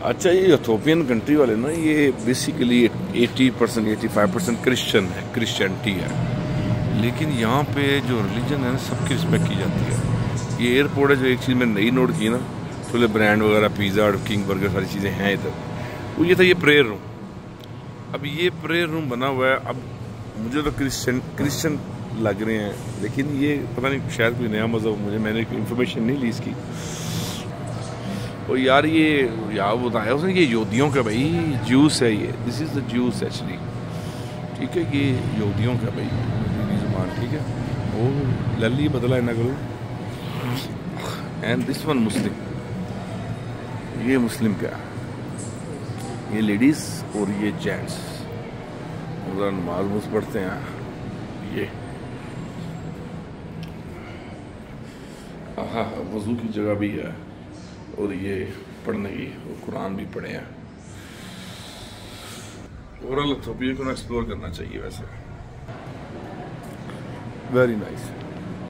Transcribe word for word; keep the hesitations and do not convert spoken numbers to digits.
अच्छा, ये Ethiopian country वाले ना, ये बेसिकली अस्सी परसेंट पचासी परसेंट क्रिश्चियन है, क्रिश्चियनिटी है। लेकिन यहाँ पे जो रिलीजन है ना, सबकी रिस्पेक्ट की जाती है। ये एयरपोर्ट है, जो एक चीज़ मैंने नई नोट की ना, थोड़े ब्रांड वगैरह, पिज़्ज़ा, किंग बर्गर, सारी चीज़ें हैं इधर। वो ये था, ये प्रेयर रूम। अब ये प्रेयर रूम बना हुआ है। अब मुझे तो क्रिश्चियन क्रिश्चियन लग रहे हैं, लेकिन ये पता नहीं, शायद कोई नया मज़हब, मुझे मैंने इन्फॉर्मेशन नहीं ली इसकी। और यार ये यार बताया उसने, ये यहूदियों का भाई जूस है, ये this is the juice actually, ठीक है। ये यहूदियों का भाई जुबान, ठीक है। वो लल्ली बदला है ना करो। एंड दिस वन मुस्लिम, ये मुस्लिम का, ये लेडीज़ और ये जेंट्स नमाज पढ़ते हैं। ये हाँ, वज़ू की जगह भी है, और ये पढ़ने की, वो कुरान भी पढ़े हैं। ओवरऑल इथोपिया को ना एक्सप्लोर करना चाहिए वैसे, वेरी नाइस।